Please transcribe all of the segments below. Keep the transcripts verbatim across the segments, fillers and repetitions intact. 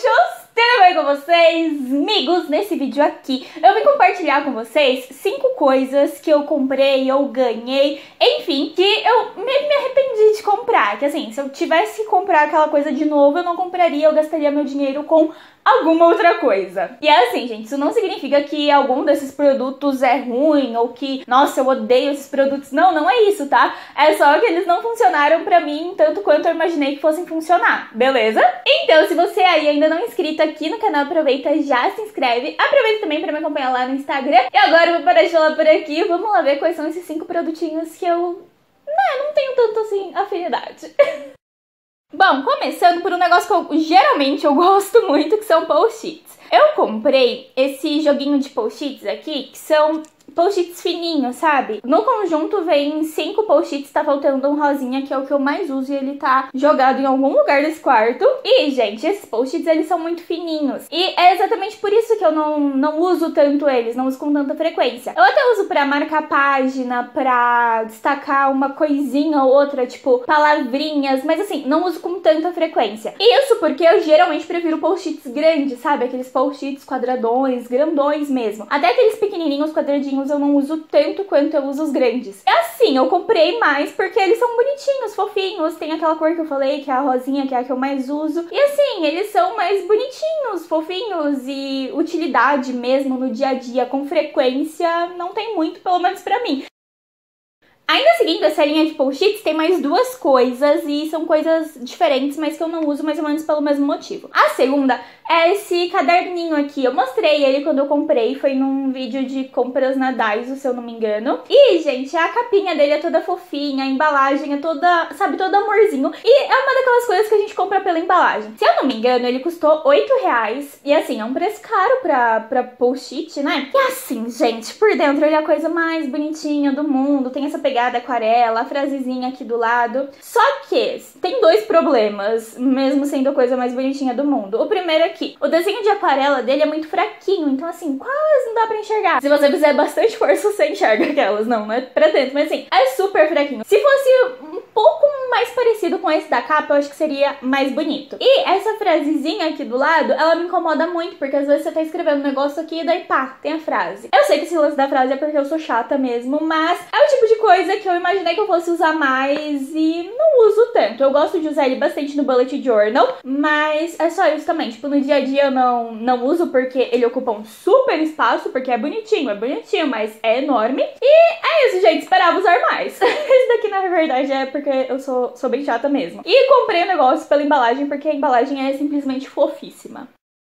bruxos! Tudo bem com vocês? Amigos, nesse vídeo aqui eu vim compartilhar com vocês cinco coisas que eu comprei, eu ganhei, enfim, que eu me, me arrependi de comprar. Que assim, se eu tivesse que comprar aquela coisa de novo, eu não compraria, eu gastaria meu dinheiro com alguma outra coisa. E é assim, gente, isso não significa que algum desses produtos é ruim ou que, nossa, eu odeio esses produtos. Não, não é isso, tá? É só que eles não funcionaram pra mim tanto quanto eu imaginei que fossem funcionar, beleza? Então, se você aí ainda não é inscrito aqui no canal, aproveita e já se inscreve. Aproveita também pra me acompanhar lá no Instagram. E agora eu vou parar de falar por aqui. Vamos lá ver quais são esses cinco produtinhos que eu, né, não tenho tanto assim afinidade. Bom, começando por um negócio que eu, geralmente eu gosto muito, que são post-its. Eu comprei esse joguinho de post-its aqui, que são post-its fininhos, sabe? No conjunto vem cinco post-its, tá faltando um rosinha, que é o que eu mais uso, e ele tá jogado em algum lugar desse quarto. E, gente, esses post-its, eles são muito fininhos. E é exatamente por isso que eu não, não uso tanto eles, não uso com tanta frequência. Eu até uso pra marcar página, pra destacar uma coisinha ou outra, tipo palavrinhas, mas assim, não uso com tanta frequência. Isso porque eu geralmente prefiro post-its grandes, sabe? Aqueles post-its quadradões, grandões mesmo. Até aqueles pequenininhos, quadradinhos, eu não uso tanto quanto eu uso os grandes. É assim, eu comprei mais porque eles são bonitinhos, fofinhos, tem aquela cor que eu falei, que é a rosinha, que é a que eu mais uso. E assim, eles são mais bonitinhos, fofinhos e utilidade mesmo no dia a dia, com frequência, não tem muito, pelo menos pra mim. Ainda seguindo essa linha de post-its, tem mais duas coisas, e são coisas diferentes, mas que eu não uso mais ou menos pelo mesmo motivo. A segunda é esse caderninho aqui. Eu mostrei ele quando eu comprei, foi num vídeo de compras na Daiso, se eu não me engano. E, gente, a capinha dele é toda fofinha, a embalagem é toda, sabe, todo amorzinho. E é uma daquelas coisas que a gente compra pela embalagem. Se eu não me engano, ele custou oito reais. E, assim, é um preço caro pra, pra post-it, né? E, assim, gente, por dentro ele é a coisa mais bonitinha do mundo. Tem essa pegada aquarela, a frasezinha aqui do lado. Só que tem dois problemas, mesmo sendo a coisa mais bonitinha do mundo. O primeiro é que o desenho de aquarela dele é muito fraquinho, então assim, quase não dá pra enxergar. Se você fizer bastante força, você enxerga aquelas. Não, não é pra dentro, mas assim, é super fraquinho. Se fosse um pouco mais parecido com esse da capa, eu acho que seria mais bonito. E essa frasezinha aqui do lado, ela me incomoda muito, porque às vezes você tá escrevendo um negócio aqui e daí pá, tem a frase. Eu sei que esse lance da frase é porque eu sou chata mesmo, mas é o tipo de coisa que eu imaginei que eu fosse usar mais e não uso tanto. Eu gosto de usar ele bastante no bullet journal, mas é só isso também. Tipo, no dia a dia eu não, não uso porque ele ocupa um super espaço, porque é bonitinho, é bonitinho, mas é enorme. E é isso, gente, esperava usar mais. Esse daqui, na verdade, é porque eu sou, sou bem chata mesmo. E comprei o negócio pela embalagem, porque a embalagem é simplesmente fofíssima.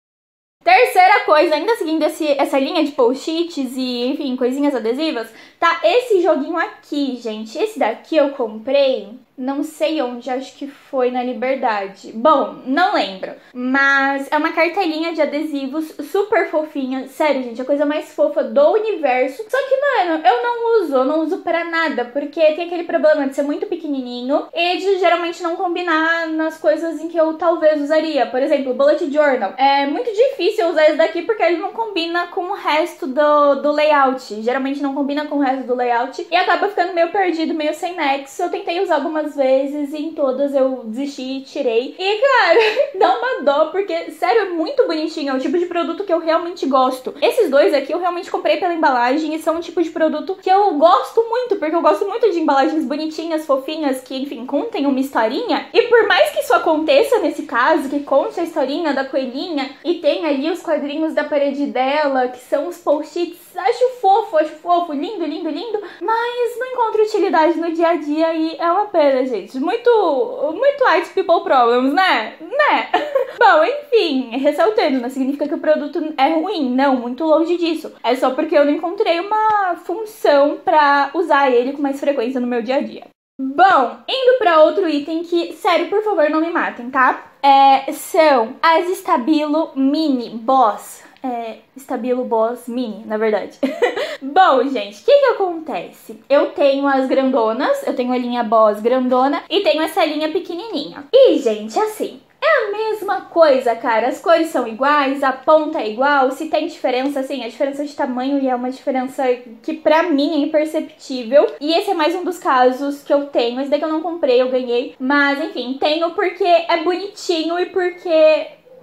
Terceira coisa, ainda seguindo esse, essa linha de post-its e, enfim, coisinhas adesivas, tá esse joguinho aqui, gente. Esse daqui eu comprei, não sei onde, acho que foi na Liberdade. Bom, não lembro. Mas é uma cartelinha de adesivos super fofinha. Sério, gente, a coisa mais fofa do universo. Só que, mano, eu não uso, eu não uso pra nada, porque tem aquele problema de ser muito pequenininho e de geralmente não combinar nas coisas em que eu talvez usaria. Por exemplo, bullet journal. É muito difícil eu usar esse daqui porque ele não combina com o resto do, do layout. Geralmente não combina com o resto do layout e acaba ficando meio perdido, meio sem nexo. Eu tentei usar algumas vezes e em todas eu desisti e tirei. E, cara, dá uma dó porque, sério, é muito bonitinho. É o tipo de produto que eu realmente gosto. Esses dois aqui eu realmente comprei pela embalagem e são um tipo de produto que eu gosto muito, porque eu gosto muito de embalagens bonitinhas, fofinhas, que, enfim, contem uma historinha. E por mais que isso aconteça nesse caso, que conte a historinha da coelhinha e tem ali os quadrinhos da parede dela, que são os post-its, acho fofo, acho fofo, lindo, lindo, lindo, mas não encontro utilidade no dia a dia e é uma pena, gente. Muito, muito white people problems, né? Né? Bom, enfim, ressaltando, não significa que o produto é ruim, não, muito longe disso. É só porque eu não encontrei uma função pra usar ele com mais frequência no meu dia a dia. Bom, indo pra outro item que, sério, por favor, não me matem, tá? É, são as Stabilo Mini Boss. É, Stabilo Boss Mini, na verdade. Bom, gente, o que que acontece? Eu tenho as grandonas, eu tenho a linha Boss grandona e tenho essa linha pequenininha. E, gente, assim, é a mesma coisa, cara. As cores são iguais, a ponta é igual. Se tem diferença, assim, a diferença de tamanho e é uma diferença que pra mim é imperceptível. E esse é mais um dos casos que eu tenho. Esse daqui eu não comprei, eu ganhei. Mas, enfim, tenho porque é bonitinho e porque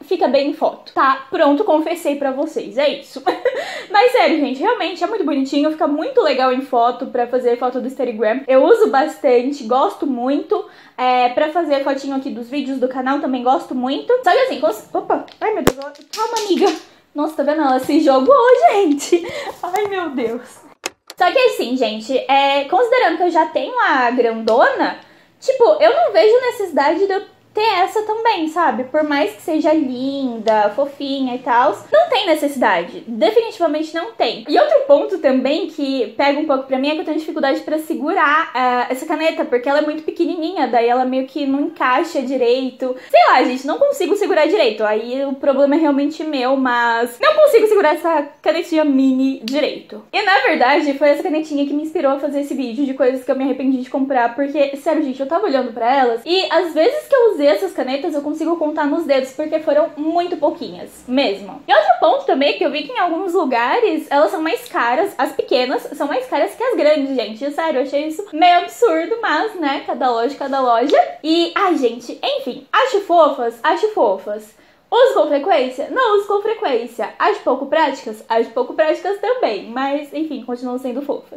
fica bem em foto. Tá, pronto, confessei pra vocês, é isso. Mas sério, gente, realmente é muito bonitinho, fica muito legal em foto, pra fazer foto do Instagram. Eu uso bastante, gosto muito. É, pra fazer fotinho aqui dos vídeos do canal também gosto muito. Só que assim, cons... opa, ai meu Deus, calma amiga. Nossa, tá vendo? Ela se jogou, gente. Ai meu Deus. Só que assim, gente, é, considerando que eu já tenho a grandona, tipo, eu não vejo necessidade de eu ter essa também, sabe? Por mais que seja linda, fofinha e tal, não tem necessidade. Definitivamente não tem. E outro ponto também que pega um pouco pra mim é que eu tenho dificuldade pra segurar uh, essa caneta, porque ela é muito pequenininha, daí ela meio que não encaixa direito. Sei lá, gente, não consigo segurar direito. Aí o problema é realmente meu, mas não consigo segurar essa canetinha mini direito. E na verdade, foi essa canetinha que me inspirou a fazer esse vídeo de coisas que eu me arrependi de comprar, porque, sério, gente, eu tava olhando pra elas e às vezes que eu usei essas canetas eu consigo contar nos dedos, porque foram muito pouquinhas, mesmo. E outro ponto também que eu vi que em alguns lugares elas são mais caras, as pequenas são mais caras que as grandes, gente. Sério, eu achei isso meio absurdo, mas, né, cada loja, cada loja. E, ai, gente, enfim, acho fofas, acho fofas. Uso com frequência? Não uso com frequência. Acho pouco práticas? Acho pouco práticas também, mas, enfim, continuam sendo fofas.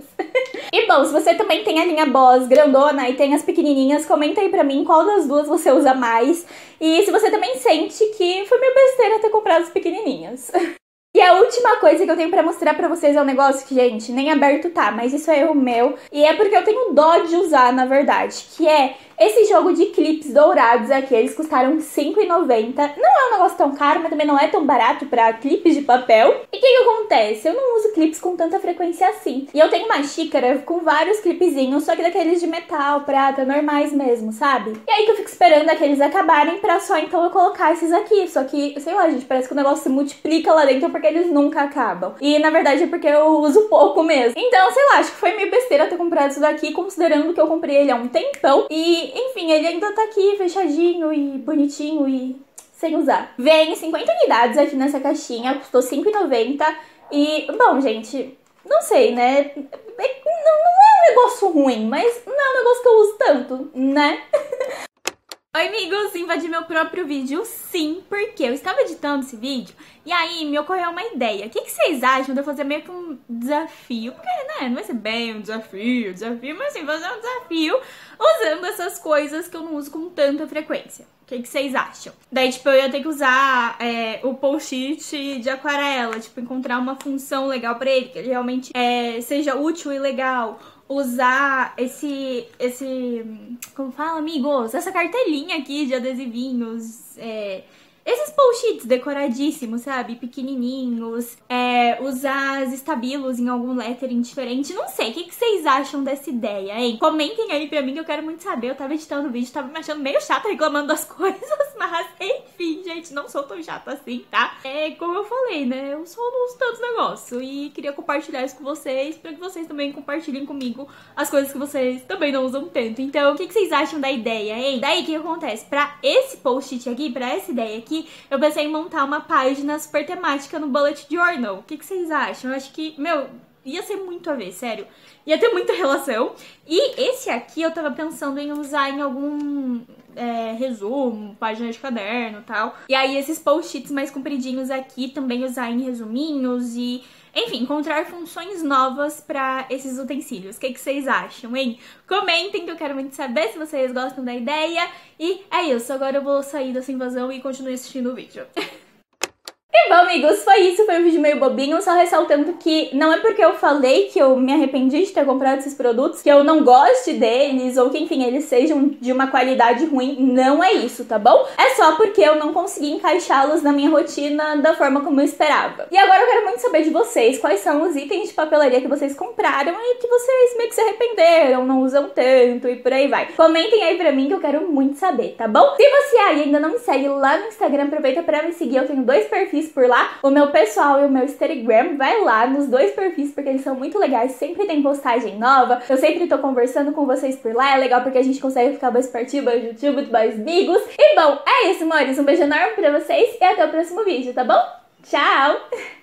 E bom, se você também tem a linha Boss grandona e tem as pequenininhas, comenta aí pra mim qual das duas você usa mais. E se você também sente que foi meio besteira ter comprado as pequenininhas. E a última coisa que eu tenho pra mostrar pra vocês é um negócio que, gente, nem aberto tá, mas isso é erro meu. E é porque eu tenho dó de usar, na verdade, que é esse jogo de clipes dourados aqui. Eles custaram cinco reais e noventa centavos. Não é um negócio tão caro, mas também não é tão barato pra clipes de papel. E o que que acontece? Eu não uso clipes com tanta frequência assim. E eu tenho uma xícara com vários clipezinhos, só que daqueles de metal, prata, normais mesmo, sabe? E aí que eu fico esperando aqueles acabarem pra só então eu colocar esses aqui. Só que, sei lá, gente, parece que o negócio se multiplica lá dentro porque eles nunca acabam. E na verdade é porque eu uso pouco mesmo. Então, sei lá, acho que foi meio besteira ter comprado isso daqui, considerando que eu comprei ele há um tempão. E, enfim, ele ainda tá aqui fechadinho e bonitinho e sem usar. Vem cinquenta unidades aqui nessa caixinha, custou cinco reais e noventa centavos. E, bom, gente, não sei, né? Não, não é um negócio ruim, mas não é um negócio que eu uso tanto, né? Oi, amigos! Invadi meu próprio vídeo, sim, porque eu estava editando esse vídeo e aí me ocorreu uma ideia. O que, que vocês acham de eu fazer meio que um desafio? Porque, né, não vai ser bem um desafio, desafio, mas assim, fazer um desafio usando essas coisas que eu não uso com tanta frequência. O que, que vocês acham? Daí, tipo, eu ia ter que usar é, o post-it de aquarela, tipo, encontrar uma função legal pra ele, que ele realmente é, seja útil e legal. Usar esse, esse, como fala, amigos? Essa cartelinha aqui de adesivinhos, é, esses post-its decoradíssimos, sabe? Pequenininhos, é, usar os estabilos em algum lettering diferente, não sei. O que, que vocês acham dessa ideia, hein? Comentem aí pra mim que eu quero muito saber. Eu tava editando o vídeo, tava me achando meio chata reclamando das coisas, mas enfim, gente, não sou tão chata assim, tá? É como eu falei, né? Eu só não uso tantos negócios e queria compartilhar isso com vocês, pra que vocês também compartilhem comigo as coisas que vocês também não usam tanto. Então, o que, que vocês acham da ideia, hein? Daí, o que acontece? Pra esse post-it aqui, pra essa ideia aqui, eu pensei em montar uma página super temática no Bullet Journal. O que, que vocês acham? Eu acho que, meu, ia ser muito a ver, sério. Ia ter muita relação. E esse aqui eu tava pensando em usar em algum é, resumo, página de caderno e tal. E aí esses post-its mais compridinhos aqui também usar em resuminhos e... enfim, encontrar funções novas pra esses utensílios. O que, que vocês acham, hein? Comentem que eu quero muito saber se vocês gostam da ideia. E é isso, agora eu vou sair dessa invasão e continuar assistindo o vídeo. E bom, amigos, foi isso, foi um vídeo meio bobinho, só ressaltando que não é porque eu falei que eu me arrependi de ter comprado esses produtos, que eu não goste deles, ou que, enfim, eles sejam de uma qualidade ruim, não é isso, tá bom? É só porque eu não consegui encaixá-los na minha rotina da forma como eu esperava. E agora eu quero muito saber de vocês, quais são os itens de papelaria que vocês compraram e que vocês meio que se arrependeram, não usam tanto e por aí vai. Comentem aí pra mim que eu quero muito saber, tá bom? Se você aí ainda não me segue lá no Instagram, aproveita pra me seguir, eu tenho dois perfis por lá, o meu pessoal e o meu Instagram. Vai lá nos dois perfis porque eles são muito legais, sempre tem postagem nova, eu sempre tô conversando com vocês por lá, é legal porque a gente consegue ficar mais pertinho, mais YouTube, muito mais amigos. E bom, é isso, amores, um beijo enorme pra vocês e até o próximo vídeo, tá bom? Tchau!